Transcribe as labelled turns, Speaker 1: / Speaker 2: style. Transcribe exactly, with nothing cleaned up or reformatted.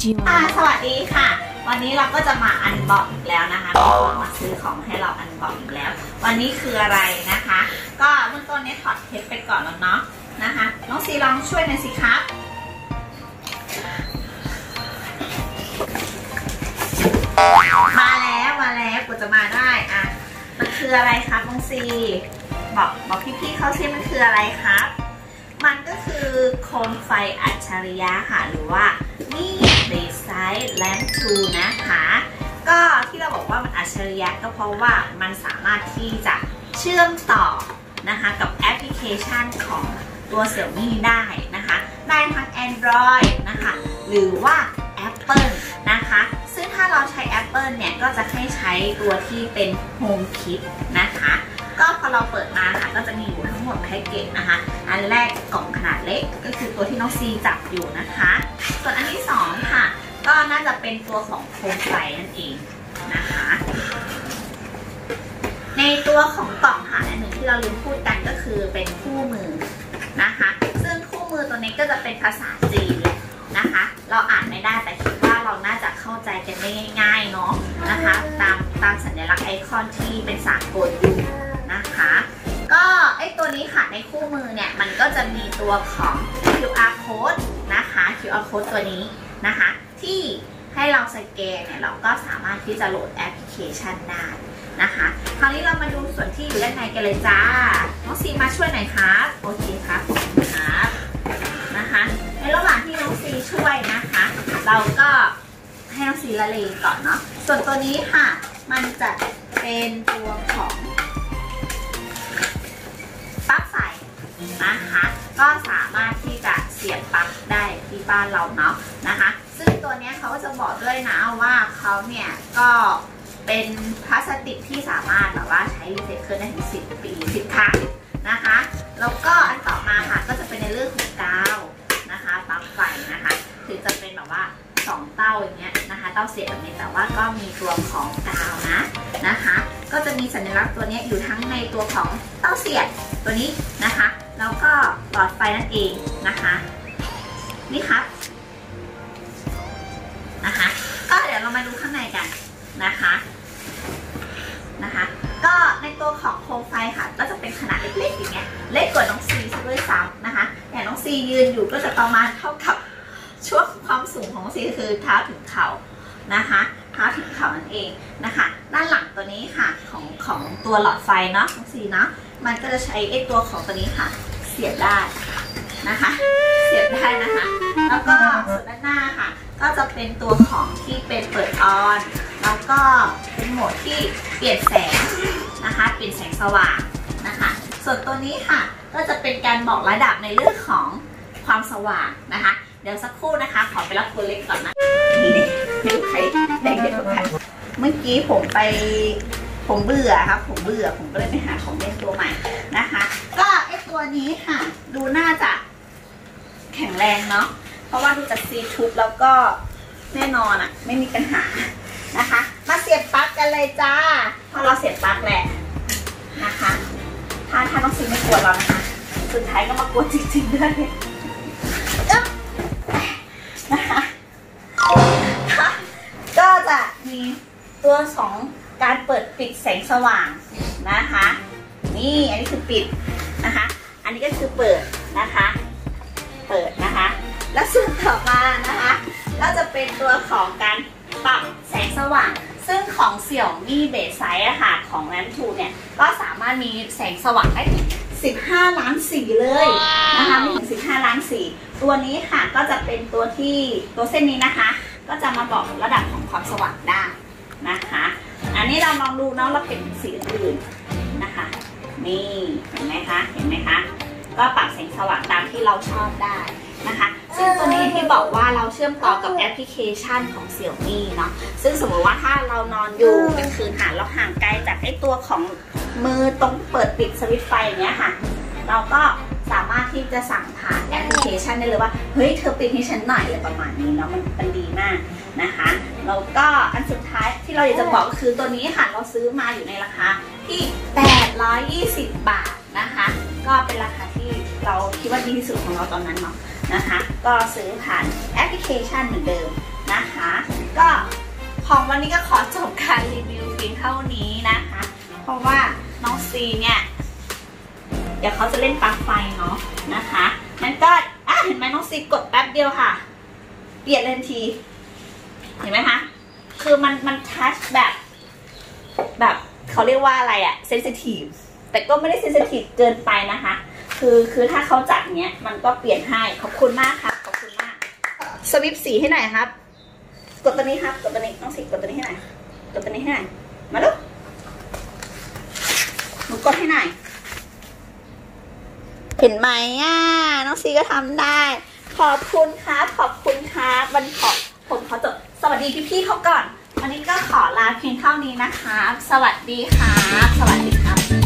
Speaker 1: ค่ะสวัสดีค่ะวันนี้เราก็จะมาอันบ็อกอีกแล้วนะคะมาซื้อของให้เราอันบ็อกอีกแล้ววันนี้คืออะไรนะคะก็เบื้องต้นนี้ถอดเทปไปก่อนแล้วเนาะนะคะน้องซีลองช่วยหน่อยสิครับมาแล้วมาแล้วกูจะมาได้อ่ะมันคืออะไรครับน้องซีบอกบอกพี่ๆเขาซิมันคืออะไรครับมันก็คือโคมไฟอัจฉริยะค่ะหรือว่านี่เบสไซส์แลมป์ทูนะคะก็ที่เราบอกว่ามันอัจฉริยะก็เพราะว่ามันสามารถที่จะเชื่อมต่อนะคะกับแอปพลิเคชันของตัว Xiaomi ได้นะคะได้ทั้ง Android นะคะหรือว่า Apple นะคะซึ่งถ้าเราใช้ Apple เนี่ยก็จะให้ใช้ตัวที่เป็น HomeKit นะคะก็พอเราเปิดมาค่ะก็จะมีอยู่ทั้งหมดแพ็กเกจนะคะอันแรกกล่องขนาดเล็กก็คือตัวที่น้องซีจับอยู่นะคะส่วนอันที่สองค่ะก็น่าจะเป็นตัวของโคมไฟนั่นเองนะคะในตัวของกล่องค่ะอันหนึ่งที่เราลืมพูดกันก็คือเป็นคู่มือนะคะซึ่งคู่มือตัวนี้ก็จะเป็นภาษาจีนนะคะเราอ่านไม่ได้แต่คิดว่าเราน่าจะเข้าใจกันได้ง่ายๆเนาะนะคะตามตามสัญลักษณ์ไอคอนที่เป็นสากลอยู่นะคะก็ไอตัวนี้ค่ะในคู่มือเนี่ยมันก็จะมีตัวของ คิว อาร์ code นะคะ คิว อาร์ code ตัวนี้นะคะที่ให้เราสแกนเนี่ยเราก็สามารถที่จะโหลดแอปพลิเคชันได้นะคะคราวนี้เรามาดูส่วนที่อยู่ด้านในกันเลยจ้าน้องซีมาช่วยหน่อยครับโอเคครับขอบคุณครับนะคะในระหว่างที่น้องซีช่วยนะคะเราก็ให้น้องซีละเลงก่อนเนาะส่วนตัวนี้ค่ะมันจะเป็นตัวของปลั๊กไฟนะคะก็สามารถที่จะเสียบปลั๊กได้ที่บ้านเราเนาะนะคะซึ่งตัวนี้เขาก็จะบอกด้วยนะว่าเขาเนี่ยก็เป็นพลาสติกที่สามารถแบบว่าใช้รีไซเคิลได้ถึงสิบปีสิบครั้งนะคะแล้วก็อันต่อมาค่ะก็จะเป็นในเรื่องของกาวนะคะปลั๊กไฟนะคะถึงจะเป็นแบบว่าสองเต้าอย่างเงี้ยนะคะเต้าเสียบแบบนี้แต่ว่าก็มีตัวของกาวนะนะคะก็จะมีสัญลักษณ์ตัวนี้อยู่ทั้งในตัวของเต้าเสียบตัวนี้นะคะแล้วก็หลอดไฟนั่นเองนะคะนี่ครับนะคะก็เดี๋ยวเรามาดูข้างในกันนะคะนะคะก็ในตัวของโคมไฟค่ะก็จะเป็นขนาดเล็กๆอย่างเงี้ยเล็กกว่าน้องซีด้วยซ้ำนะคะแต่น้องซียืนอยู่ก็จะประมาณเท่ากับช่วงความสูงของน้องซีคือเท้าถึงเข่านะคะเท้าถึงเข่านั่นเองนะคะด้านหลังตัวนี้ค่ะของของตัวหลอดไฟเนาะน้องซีเนาะมันก็จะใช้ไอ้ตัวของตัวนี้ค่ะเสียบได้นะคะเสียบได้นะคะแล้วก็ส่วนด้านหน้าค่ะก็จะเป็นตัวของที่เป็นเปิดออนแล้วก็เป็นโหมดที่เปลี่ยนแสงนะคะเปลี่ยนแสงสว่างนะคะส่วนตัวนี้ค่ะก็จะเป็นการบอกระดับในเรื่องของความสว่างนะคะเดี๋ยวสักครู่นะคะขอไปรับตัวเล็กก่อนนะนี่ไม่รู้ใครได้เด็กกว่าใครเมื่อกี้ผมไปผมเบื่อครับผมเบื่อผมก็เลยไปหาของเล่นตัวใหม่นะคะก็ไอตัวนี้ค่ะดูน่าจะแข็งแรงเนาะเพราะว่าดูจากซีทูบแล้วก็แน่นอนอะไม่มีปัญหานะคะมาเสียบปลั๊กกันเลยจ้าพอเราเสียบปลั๊กแหละนะคะถ้าถ้าต้องซีไม่กลัวเรานะคะสุดท้ายก็มากลัวจริงๆด้วยนะคะก็จะมีตัวสองการเปิดปิดแสงสว่างนะคะนี่อันนี้คือปิดนะคะอันนี้ก็คือเปิดนะคะเปิดนะคะแล้วส่วนต่อมานะคะก็จะเป็นตัวของการปรับแสงสว่างซึ่งของ Xiaomi Base Size อะค่ะของ แลมป์ ทู เนี่ยก็สามารถมีแสงสว่างได้ถึงสิบห้าล้านสีเลยนะคะไม่ถึงสิบห้าล้านสีตัวนี้ค่ะก็จะเป็นตัวที่ตัวเส้นนี้นะคะก็จะมาบอกระดับของความสว่างได้นะคะอันนี้เราลองดูเนาะเราเห็นสีอื่นนะคะนี่เห็นไหมคะเห็นไหมคะก็ปรับแสงสว่างตามที่เราชอบได้นะคะซึ่งตัวนี้ที่บอกว่าเราเชื่อมต่อกับแอปพลิเคชันของ Xiaomi เนาะซึ่งสมมติว่าถ้าเรานอนอยู่เป็นคืนหาเราห่างไกลจากไอ้ตัวของมือตรงเปิดปิดสวิตช์ไฟอย่างเงี้ยค่ะเราก็สามารถที่จะสั่งผ่านแอปพลิเคชันได้เลยว่าเฮ้ยเธอปิดให้ฉันหน่อยอะไรประมาณนี้เนาะมันมันดีมากนะคะแล้วก็อันสุดท้ายที่เราอยากจะบอกก็คือตัวนี้ค่ะเราซื้อมาอยู่ในราคาที่แปดร้อยยี่สิบบาทนะคะก็เป็นราคาที่เราคิดว่าดีที่สุดของเราตอนนั้นเนาะนะคะก็ซื้อผ่านแอปพลิเคชันเหมือนเดิมนะคะ ก็ของวันนี้ก็ขอจบการรีวิวเพียงเท่านี้นะคะ เพราะว่าน้องซีเนี่ยเดี๋ยวเขาจะเล่นปลั๊กไฟเนาะนะคะงั้นก็อ่ะเห็นไหมน้องซีกดแป๊บเดียวค่ะเปลี่ยนเลยทันทีเห็นไหมคะคือมันมันทัชแบบแบบเขาเรียกว่าอะไรอะเซนซิทีฟแต่ก็ไม่ได้เซนซิทีฟเกินไปนะคะคือคือถ้าเขาจัดเนี้ยมันก็เปลี่ยนให้ขอบคุณมากครับขอบคุณมากสวิปสีให้หน่อยครับกดตัวนี้ครับกดตัวนี้น้องซีกดตัวนี้ให้หน่อยกดตัวนี้ให้หน่อยมาลูกหนูกดให้หน่อยเห็นไหมอ่ะน้องซีก็ทำได้ขอบคุณครับขอบคุณครับวันขอผมขอจบสวัสดีพี่ๆเขาก่อนวันนี้ก็ขอลาเพียงเท่านี้นะคะสวัสดีครับสวัสดีครับ